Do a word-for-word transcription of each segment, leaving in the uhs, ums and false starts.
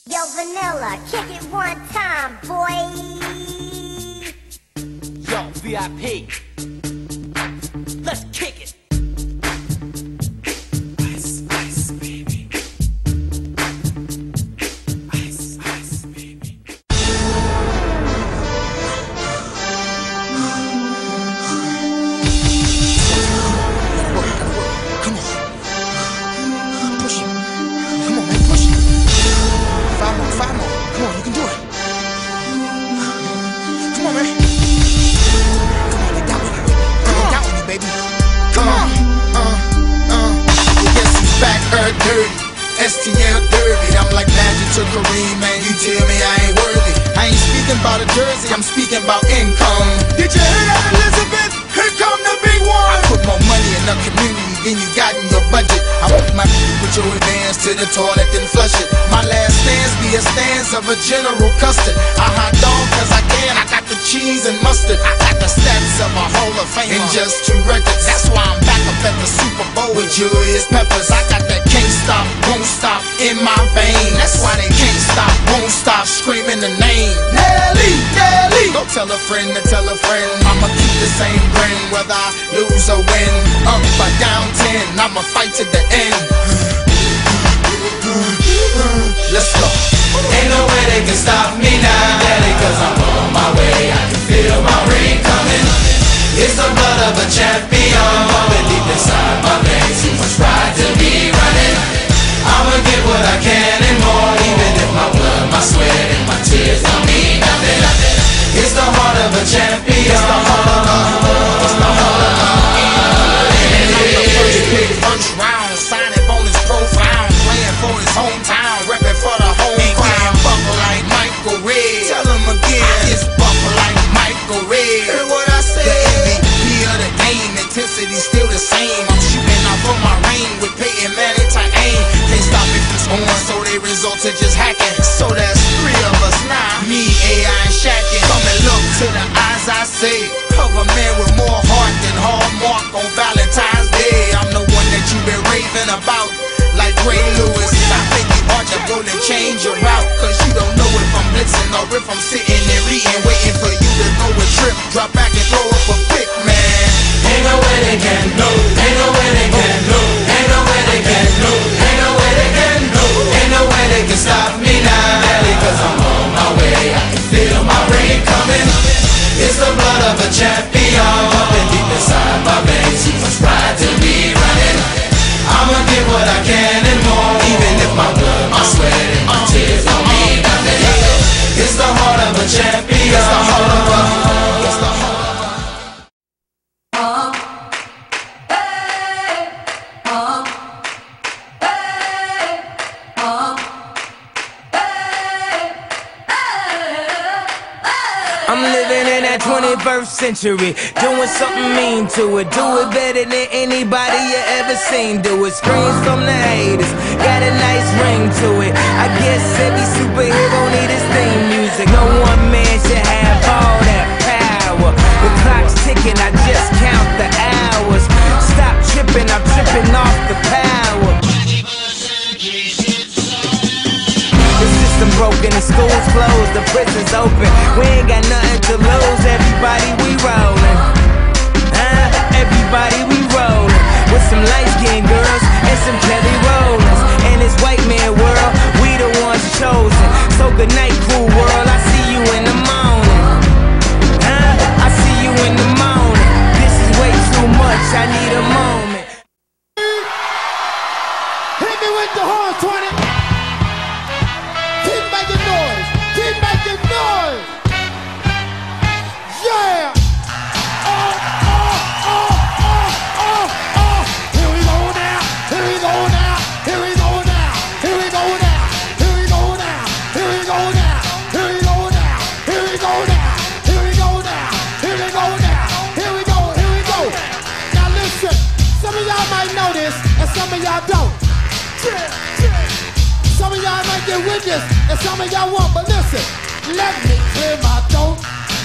Yo, Vanilla, kick it one time, boy. Yo, V I P. Let's kick it. Ice, ice, baby. Ice, ice, baby. Come on. Push it. Come on, man, push it. Five more, five more. Come on, you can do it. Come on, man. Come on, get down with it. Get down with me, baby. Come on. Uh, uh. Guess who's back, earth dirty. S T L dirty. I'm like Magic to Kareem, man. You tell me I ain't worthy. I ain't speaking about a jersey, I'm speaking about income. Did you hear that, Elizabeth? Here come the big one. I put more money in the community than you got in your budget. I want my put your advance to the toilet and flush it. My last stance be a stance of a General Custard. I hot dog cause I can, I got the cheese and mustard. I got the stats of a Hall of Fame in just two records. That's why I'm back up at the Super Bowl with Julius Peppers. I got that can't stop, won't stop in my vein. That's why they can't stop, won't stop screaming the name. Nelly, Nelly. Go tell a friend to tell a friend. I'ma keep the same grin whether I lose or win. Up or down ten, I'ma fight to the end. Let's go. Ain't no way they can stop me now, Daddy, cause I'm on my way. I can feel my ring coming. It's the blood of a champion pumping deep inside my veins. Too much pride to be running. I'ma get what I can and more, even if my blood, my sweat, and my tears don't mean nothing. It's the heart of a champion. It's the heart of a, it's the heart of a. And I'm the first pick, first round, signing bonus profound, playing for his hometown, repping for the home crowd. Buckle like Michael Red. Tell him again, it's buckle like Michael Red. Hear what I said? The M V P of the game, intensity still the same. I'm shooting out from my rain with Peyton Manning to aim. Can't stop me from scoring, so they result to just hacking. So that's three of us now, me, A I, and Shaqin'. Come and look to the eyes I say of a man with more heart than Hallmark on Valentine's Day. I'm the one that you've been raving about, like Ray Lewis. I think you ought to go and change your route, cause you don't know if I'm blitzing or if I'm sitting there eating, waiting for you to go a trip, drop back and throw up a pick, man. Ain't no way they can know. Ain't no way they can know. Ain't no way they can know. Ain't no way they can know. Ain't no way they can stop me now, Daddy, cause I'm on my way. I can feel my rain coming. It's the blood of a champion pumping deep inside my veins. Too much pride to be running. I'ma get what I can and more, even if my blood, my sweat, and my tears don't mean nothing. It's the heart of a champion. It's the heart of a. It's the heart. I'm living in that twenty-first century, doing something mean to it. Do it better than anybody you ever seen do it. Screams from the haters, got a nice ring to it. I guess every superhero need his theme music. No one man should have all that power. The clock's ticking, I just count the hours. Stop tripping, I'm tripping off the power. The system broken, the school's closed, the prison's open. We ain't got nothing to lose, everybody we rollin'. Uh, everybody we rollin'. With some light-skinned girls and some Kelly Rollins. In this white man world, we the ones chosen. So good night, cool world, I see you in the morning. Uh, I see you in the morning. This is way too much, I need a moment. Hit me with the horn, twenty. Keep making noise. Keep making noise. Yeah. Oh, oh, oh, oh, oh, oh. Here we go now. Here we go now. Here we go now. Here we go now. Here we go now. Here we go now. Here we go now. Here we go now. Here we go now. Here we go now. Here we go. Here we go. Now listen. Some of y'all might know this, and some of y'all don't. Some of y'all might get with this, and some of y'all won't, but listen, let me clear my throat.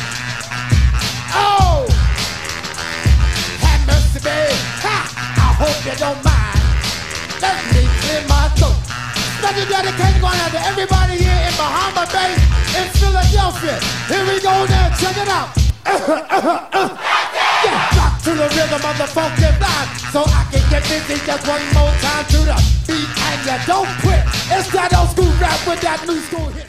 Oh, have mercy, babe. Ha! I hope you don't mind. Let me clear my throat. Special dedication. dedicated going out to everybody here in Bahama Bay, in Philadelphia. Here we go now, check it out. Yeah, rock to the rhythm of the funky vibe, so I can get busy just one more time to the beat, and you don't quit. It's that old school rap with that new school hit.